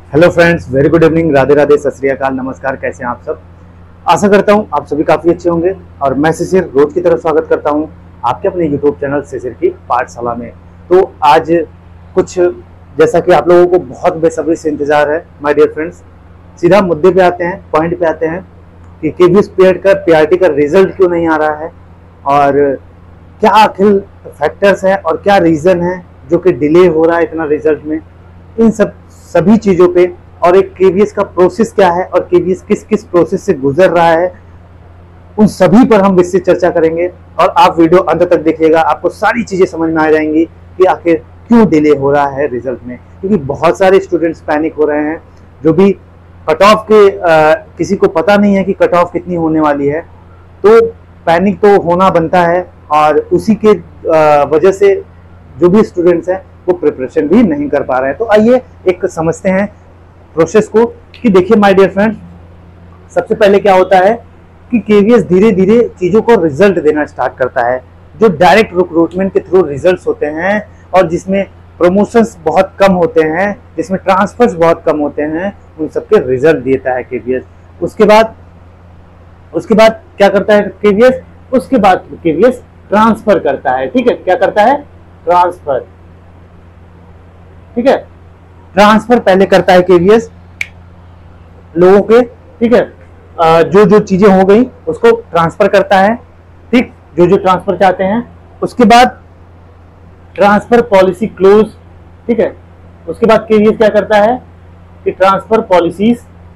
Hello friends, very good evening, Radhe Radhe, Sat Shri अकाल, नमस्कार। कैसे हैं आप सब? आशा करता हूं आप सभी काफ़ी अच्छे होंगे और मैं शिशिर रोज की तरह स्वागत करता हूं आपके अपने यूट्यूब चैनल शिशिर की पाठशाला में। तो आज कुछ जैसा कि आप लोगों को बहुत बेसब्री से इंतजार है माय डियर फ्रेंड्स, सीधा मुद्दे पे आते हैं, पॉइंट पे आते हैं कि केवीएस पीआरटी का रिजल्ट क्यों नहीं आ रहा है और क्या आखिर फैक्टर्स हैं और क्या रीज़न है जो कि डिले हो रहा है इतना रिजल्ट में। इन सभी चीज़ों पे और एक केवीएस का प्रोसेस क्या है और केवीएस किस किस प्रोसेस से गुजर रहा है, उन सभी पर हम विस्तृत चर्चा करेंगे। और आप वीडियो अंत तक देखिएगा, आपको सारी चीज़ें समझ में आ जाएंगी कि आखिर क्यों डिले हो रहा है रिजल्ट में। क्योंकि बहुत सारे स्टूडेंट्स पैनिक हो रहे हैं, जो भी कट ऑफ के किसी को पता नहीं है कि कट ऑफ कितनी होने वाली है, तो पैनिक तो होना बनता है और उसी के वजह से जो भी स्टूडेंट्स हैं वो प्रिपरेशन भी नहीं कर पा रहे हैं। तो आइए एक समझते हैं प्रोसेस को कि देखिए माय डियर फ्रेंड, सबसे पहले क्या होता है कि केवीएस धीरे धीरे चीज़ों को रिजल्ट देना स्टार्ट करता है। जो डायरेक्ट रिक्रूटमेंट के थ्रू रिजल्ट्स होते हैं और जिसमें प्रमोशंस बहुत कम होते हैं, जिसमें ट्रांसफर्स बहुत कम होते हैं, उन सबके रिजल्ट देता है केवीएस। उसके बाद क्या करता है केवीएस? उसके बाद केवीएस ट्रांसफर करता है। ठीक है, क्या करता है? ट्रांसफर। ठीक है, ट्रांसफर पहले करता है केवीएस लोगों के। ठीक है, जो जो चीजें हो गई उसको ट्रांसफर करता है। ठीक, जो जो ट्रांसफर चाहते हैं। उसके बाद ट्रांसफर पॉलिसी क्लोज। ठीक है, उसके बाद केवीएस क्या करता है कि ट्रांसफर पॉलिसीज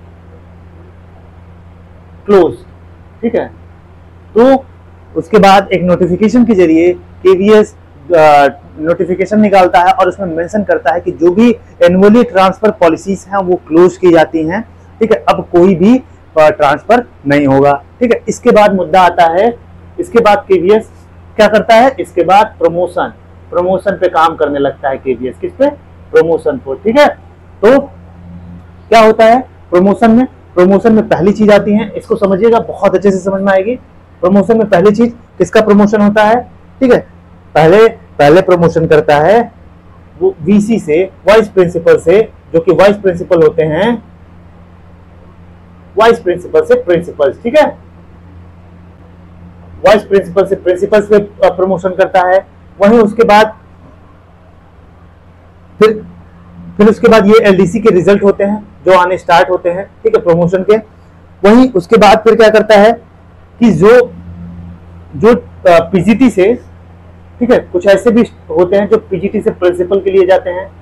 क्लोज। ठीक है, तो उसके बाद एक नोटिफिकेशन के जरिए केवीएस नोटिफिकेशन निकालता है और उसमें मेंशन करता है कि जो भी एनुअली ट्रांसफर पॉलिसीज हैं वो क्लोज की जाती हैं। ठीक है, अब कोई भी ट्रांसफर नहीं होगा। ठीक है, इसके बाद मुद्दा आता है, इसके बाद केवीएस क्या करता है? इसके बाद प्रमोशन पे काम करने लगता है केवीएस। किस पे? प्रमोशन पर। ठीक है, तो क्या होता है प्रमोशन में पहली चीज आती है, इसको समझिएगा, बहुत अच्छे से समझ में आएगी। प्रमोशन में पहली चीज किसका प्रमोशन होता है? ठीक है, पहले प्रमोशन करता है वो वीसी से, वाइस प्रिंसिपल से, जो कि वाइस प्रिंसिपल होते हैं, वाइस प्रिंसिपल से प्रिंसिपल्स। ठीक है, वाइस प्रिंसिपल से प्रिंसिपल्स पे प्रमोशन करता है। वहीं उसके बाद फिर उसके बाद ये एलडीसी के रिजल्ट होते हैं जो आने स्टार्ट होते हैं। ठीक है, प्रमोशन के। वहीं उसके बाद फिर क्या करता है कि जो पीजीटी से, ठीक है, कुछ ऐसे भी होते हैं जो पीजीटी से प्रिंसिपल के लिए जाते हैं,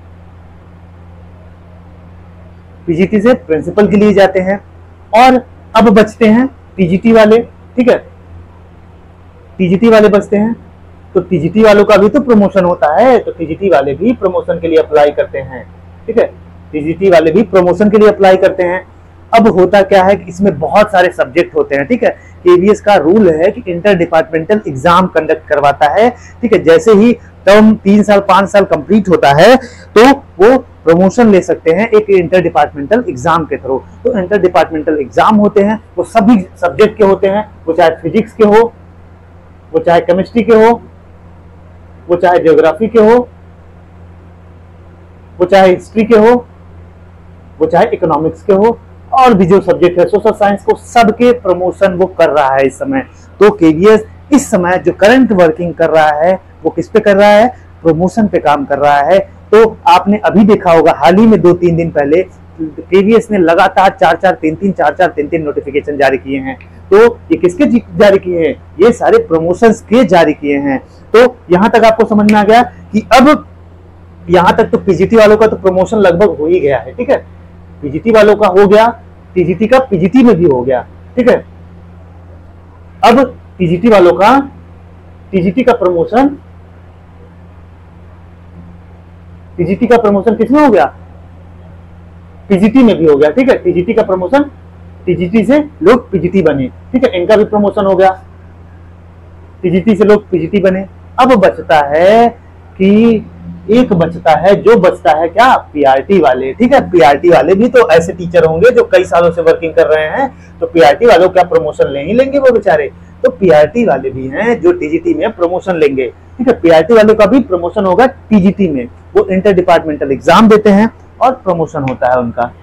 पीजीटी से प्रिंसिपल के लिए जाते हैं। और अब बचते हैं टीजीटी वाले। ठीक है, टीजीटी वाले बचते हैं, तो टीजीटी वालों का भी तो प्रमोशन होता है, तो टीजीटी वाले भी प्रमोशन के लिए अप्लाई करते हैं। ठीक है, टीजीटी वाले भी प्रमोशन के लिए अप्लाई करते हैं। अब होता क्या है कि इसमें बहुत सारे सब्जेक्ट होते हैं। ठीक है, केवीएस का रूल है कि इंटर डिपार्टमेंटल एग्जाम कंडक्ट करवाता है। ठीक है, जैसे ही टर्म 3 साल 5 साल कंप्लीट होता है तो वो प्रमोशन ले सकते हैं एक इंटर डिपार्टमेंटल एग्जाम के थ्रू। तो इंटर डिपार्टमेंटल एग्जाम होते हैं, वो सभी सब्जेक्ट के होते हैं, वो चाहे फिजिक्स के हो, वो चाहे केमिस्ट्री के हो, वो चाहे ज्योग्राफी के हो, वो चाहे हिस्ट्री के हो, वो चाहे इकोनॉमिक्स के हो, और भी जो सब्जेक्ट है सोशल साइंस को, सबके प्रमोशन वो कर रहा है इस समय। तो केवीएस इस समय जो करंट वर्किंग कर रहा है वो किस पे कर रहा है? प्रमोशन पे काम कर रहा है। तो आपने अभी देखा होगा, हाल ही में 2-3 दिन पहले केवीएस ने लगातार 4-4 नोटिफिकेशन जारी किए हैं। तो ये किसके जारी किए हैं? ये सारे प्रमोशंस के जारी किए हैं। तो यहां तक आपको समझ में आ गया कि अब यहां तक तो पीजीटी वालों का तो प्रमोशन लगभग हो ही गया है। ठीक है, पीजीटी वालों का हो गया, टीजीटी का पीजीटी में भी हो गया। ठीक है, अब टीजीटी वालों का, टीजीटी का प्रमोशन किसमें हो गया? पीजीटी में भी हो गया। ठीक है, टीजीटी का प्रमोशन, टीजीटी से लोग पीजीटी बने। ठीक है, इनका भी प्रमोशन हो गया, टीजीटी से लोग पीजीटी बने। अब बचता है कि जो बचता है क्या? पीआरटी वाले। ठीक है, पीआरटी वाले भी तो ऐसे टीचर होंगे जो कई सालों से वर्किंग कर रहे हैं, तो पीआरटी वालों क्या प्रमोशन ले ही लेंगे वो बेचारे। तो पीआरटी वाले भी हैं जो टीजीटी में प्रमोशन लेंगे। ठीक है, पीआरटी वालों का भी प्रमोशन होगा टीजीटी में, वो इंटर डिपार्टमेंटल एग्जाम देते हैं और प्रमोशन होता है उनका।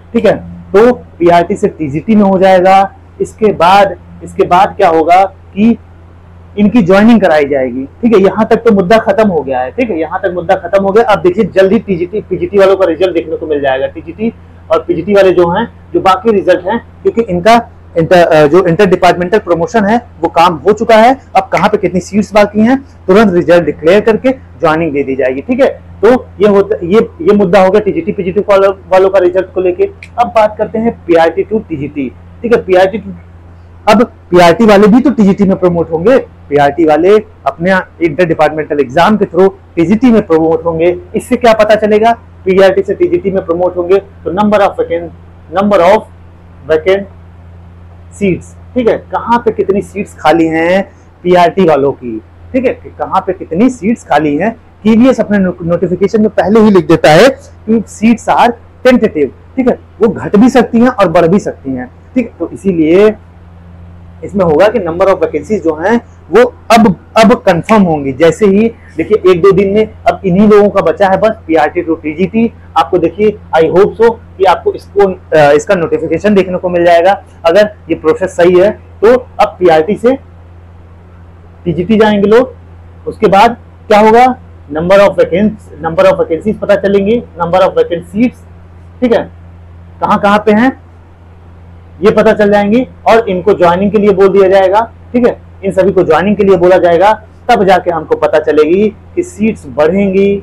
ठीक है। तो पीआरटी से टीजीटी में हो जाएगा। इसके बाद क्या होगा कि इनकी ज्वाइनिंग कराई जाएगी। ठीक है, यहाँ तक तो मुद्दा खत्म हो गया है। ठीक है, यहाँ तक मुद्दा खत्म हो गया। अब देखिए जल्दी टीजीटी पीजीटी वालों का रिजल्ट देखने को मिल जाएगा। टीजीटी और पीजीटी वाले जो हैं, जो बाकी रिजल्ट हैं, क्योंकि इनका जो इंटर डिपार्टमेंटल प्रमोशन है वो काम हो चुका है। अब कहाँ पे कितनी सीट्स बाकी हैं, तुरंत रिजल्ट डिक्लेयर करके ज्वाइनिंग दे दी जाएगी। ठीक है, तो ये मुद्दा हो गया टीजीटी पीजीटी वालों का रिजल्ट को लेके। अब बात करते हैं पीआरटी टू टीजीटी। ठीक है, अब पीआरटी वाले भी तो टीजीटी में प्रमोट होंगे। पीआरटी वाले अपने इंटर डिपार्टमेंटल एग्जाम के थ्रू टीजीटी में प्रमोट होंगे। इससे क्या पता चलेगा, पीआरटी से टीजीटी में प्रमोट होंगे तो नंबर ऑफ वैकेंट सीट्स, ठीक है, कहाँ पे कितनी सीट्स खाली हैं पीआरटी वालों की। ठीक है, कहाँ पे कितनी सीट्स खाली हैं, केवीएस अपने नोटिफिकेशन में पहले ही लिख देता है कि सीट्स आर टेंटेटिव। ठीक है, वो घट भी सकती हैं और बढ़ भी सकती हैं। ठीक है, तो इसीलिए इसमें होगा कि नंबर ऑफ वैकेंसीज जो हैं वो अब कंफर्म होंगी। जैसे ही देखिए 1-2 दिन में अब इन्हीं लोगों का बचा है बस पीआरटी टू टीजीटी। आपको देखिए आई होप सो कि आपको इसका नोटिफिकेशन देखने को मिल जाएगा। अगर ये प्रोसेस सही है तो अब पीआरटी से टीजीटी जाएंगे लोग। उसके बाद क्या होगा, नंबर ऑफ वैकेंसीज पता चलेंगी, नंबर ऑफ वैकेंट सीट्स, ठीक है, कहाँ पे हैं ये पता चल जाएंगी और इनको ज्वाइनिंग के लिए बोल दिया जाएगा। ठीक है, इन सभी को ज्वाइनिंग के लिए बोला जाएगा, तब जाके हमको पता चलेगी कि सीट्स बढ़ेंगी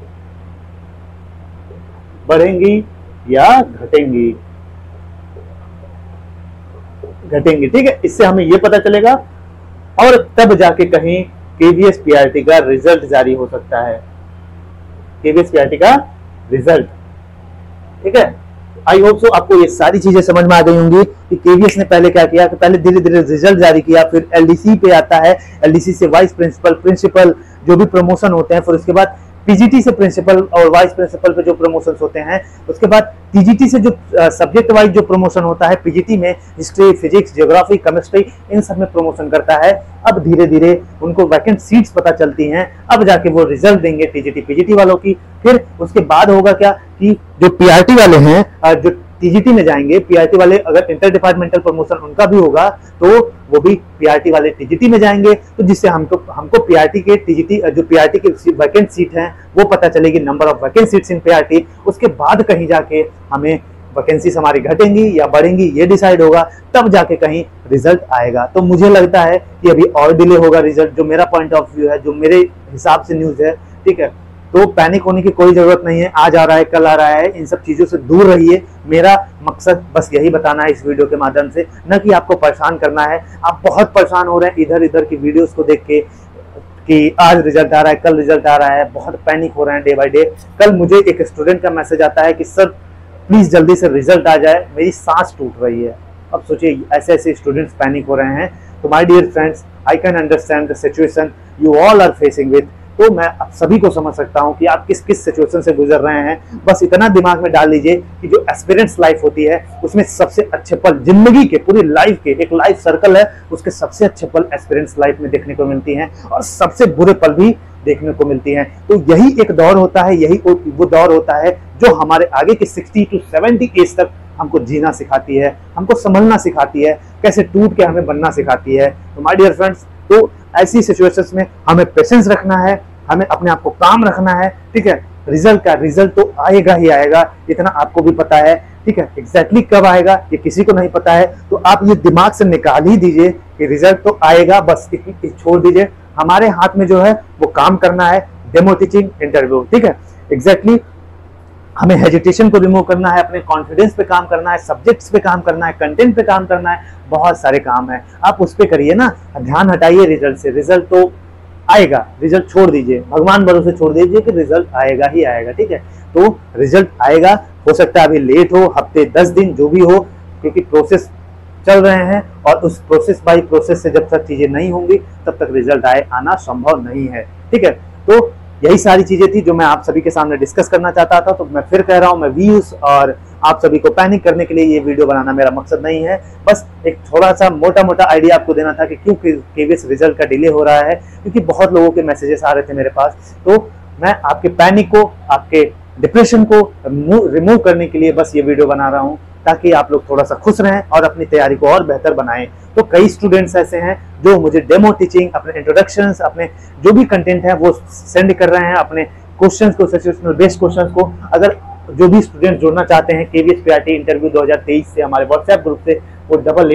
या घटेंगी। ठीक है, इससे हमें यह पता चलेगा और तब जाके कहीं केवीएस पीआरटी का रिजल्ट जारी हो सकता है। केवीएस पीआरटी का रिजल्ट, ठीक है। आई होप सो आपको ये सारी चीजें समझ में आ गई होंगी कि केवीएस ने पहले क्या किया कि पहले धीरे धीरे रिजल्ट जारी किया, फिर एलडीसी पे आता है, एलडीसी से वाइस प्रिंसिपल जो भी प्रमोशन होते हैं, फिर उसके बाद पीजीटी से प्रिंसिपल और वाइस प्रिंसिपल पे जो प्रमोशन होते हैं, उसके बाद टीजीटी से जो सब्जेक्ट वाइज जो प्रमोशन होता है, पीजीटी में हिस्ट्री, फिजिक्स, ज्योग्राफी, केमिस्ट्री, इन सब में प्रमोशन करता है। अब धीरे धीरे उनको वैकेंट सीट्स पता चलती हैं, अब जाके वो रिजल्ट देंगे टीजीटी पीजीटी वालों की। फिर उसके बाद होगा क्या कि जो पीआरटी वाले हैं, जो टीजीटी में जाएंगे, पीआरटी वाले अगर इंटर डिपार्टमेंटल प्रमोशन उनका भी होगा तो वो भी पीआरटी वाले टीजीटी में जाएंगे, तो जिससे हमको पीआरटी के टीजीटी जो पीआरटी की वैकेंट सीट हैं वो पता चलेगी, number of vacant seats in PRT. उसके बाद कहीं जाके हमें वैकेंसीज हमारी घटेंगी या बढ़ेंगी ये डिसाइड होगा, तब जाके कहीं रिजल्ट आएगा। तो मुझे लगता है कि अभी और डिले होगा रिजल्ट, जो मेरा पॉइंट ऑफ व्यू है, जो मेरे हिसाब से न्यूज है। ठीक है, तो पैनिक होने की कोई जरूरत नहीं है, आज आ रहा है कल आ रहा है, इन सब चीजों से दूर रहिए। मेरा मकसद बस यही बताना है इस वीडियो के माध्यम से, न कि आपको परेशान करना है। आप बहुत परेशान हो रहे हैं इधर इधर की वीडियोस को देख के कि आज रिजल्ट आ रहा है, कल रिजल्ट आ रहा है, बहुत पैनिक हो रहे हैं डे बाय डे। कल मुझे एक स्टूडेंट का मैसेज आता है कि सर प्लीज जल्दी से रिजल्ट आ जाए, मेरी सांस टूट रही है। अब सोचिए ऐसे ऐसे स्टूडेंट्स पैनिक हो रहे हैं। तो my dear friends, I can understand the situation you all are facing with. तो मैं आप सभी को समझ सकता हूं कि आप किस किस सिचुएशन से गुजर रहे हैं। बस इतना दिमाग में डाल लीजिए कि जो एस्पिरेंट्स लाइफ होती है उसमें सबसे अच्छे पल जिंदगी के, पूरी लाइफ के, एक लाइफ सर्कल है, उसके सबसे अच्छे पल एस्पिरेंट्स लाइफ में देखने को मिलती हैं और सबसे बुरे पल भी देखने को मिलती हैं। तो यही एक दौर होता है, यही वो दौर होता है जो हमारे आगे के 60 to 70 एज तक हमको जीना सिखाती है, हमको संभलना सिखाती है, कैसे टूट के हमें बनना सिखाती है। तो माय डियर फ्रेंड्स, तो ऐसी सिचुएशंस में हमें पेशेंस रखना है, हमें अपने आप को काम रखना है। ठीक है, रिजल्ट तो आएगा ही आएगा, इतना आपको भी पता है। ठीक है, एग्जैक्टली कब आएगा ये किसी को नहीं पता है, तो आप ये दिमाग से निकाल ही दीजिए कि रिजल्ट तो आएगा, बस छोड़ दीजिए। हमारे हाथ में जो है वो काम करना है, डेमो टीचिंग, इंटरव्यू। ठीक है, एग्जैक्टली हमें हेजिटेशन को रिमूव करना है, अपने कॉन्फिडेंस पे काम करना है, सब्जेक्ट्स पे काम करना है, कंटेंट पे काम करना है, बहुत सारे काम है, आप उस पे करिए ना, ध्यान हटाइए रिजल्ट से। रिजल्ट तो आएगा, रिजल्ट छोड़ दीजिए, भगवान भरोसे छोड़ दीजिए कि रिजल्ट आएगा ही आएगा। ठीक है, तो रिजल्ट आएगा, हो सकता है अभी लेट हो, हफ्ते 10 दिन जो भी हो, क्योंकि प्रोसेस चल रहे हैं और उस प्रोसेस बाई प्रोसेस से जब तक चीजें नहीं होंगी तब तक रिजल्ट आना संभव नहीं है। ठीक है, तो यही सारी चीजें थी जो मैं आप सभी के सामने डिस्कस करना चाहता था। तो मैं फिर कह रहा हूं, मैं व्यूज और आप सभी को पैनिक करने के लिए ये वीडियो बनाना मेरा मकसद नहीं है, बस एक थोड़ा सा मोटा मोटा आइडिया आपको देना था कि क्यों केवीएस रिजल्ट का डिले हो रहा है, क्योंकि बहुत लोगों के मैसेजेस आ रहे थे मेरे पास। तो मैं आपके पैनिक को, आपके डिप्रेशन को रिमूव करने के लिए बस ये वीडियो बना रहा हूँ, ताकि आप लोग थोड़ा सा खुश रहें और अपनी तैयारी को और बेहतर बनाएं। तो कई स्टूडेंट्स ऐसे हैं जो मुझे डेमो टीचिंग, अपने इंट्रोडक्शंस, अपने जो भी कंटेंट है वो सेंड कर रहे हैं, अपने क्वेश्चंस को, सिचुएशनल बेस्ड क्वेश्चंस को। अगर जो भी स्टूडेंट जुड़ना चाहते हैं KVS PRT इंटरव्यू 2023 से हमारे व्हाट्सएप ग्रुप से, वो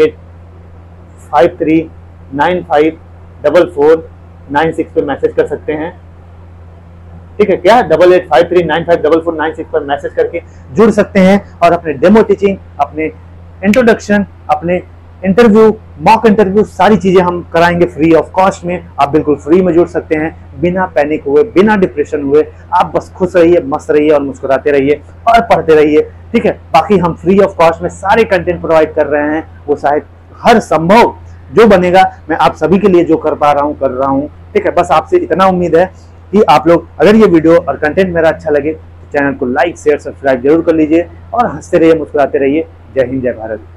8853954496 पे मैसेज कर सकते हैं। ठीक है क्या? 8853954496 पर मैसेज करके जुड़ सकते हैं और अपने डेमो टीचिंग, अपने इंट्रोडक्शन, अपने इंटरव्यू, मॉक इंटरव्यू, सारी चीजें हम कराएंगे फ्री ऑफ कॉस्ट में। आप बिल्कुल फ्री में जुड़ सकते हैं, बिना पैनिक हुए, बिना डिप्रेशन हुए। आप बस खुश रहिए, मस्त रहिए और मुस्कुराते रहिए और पढ़ते रहिए। ठीक है, बाकी हम फ्री ऑफ कॉस्ट में सारे कंटेंट प्रोवाइड कर रहे हैं। वो शायद हर संभव जो बनेगा मैं आप सभी के लिए जो कर पा रहा हूँ कर रहा हूँ। ठीक है, बस आपसे इतना उम्मीद है कि आप लोग, अगर ये वीडियो और कंटेंट मेरा अच्छा लगे तो चैनल को लाइक, शेयर, सब्सक्राइब जरूर कर लीजिए और हंसते रहिए, मुस्कुराते रहिए। जय हिंद, जय भारत।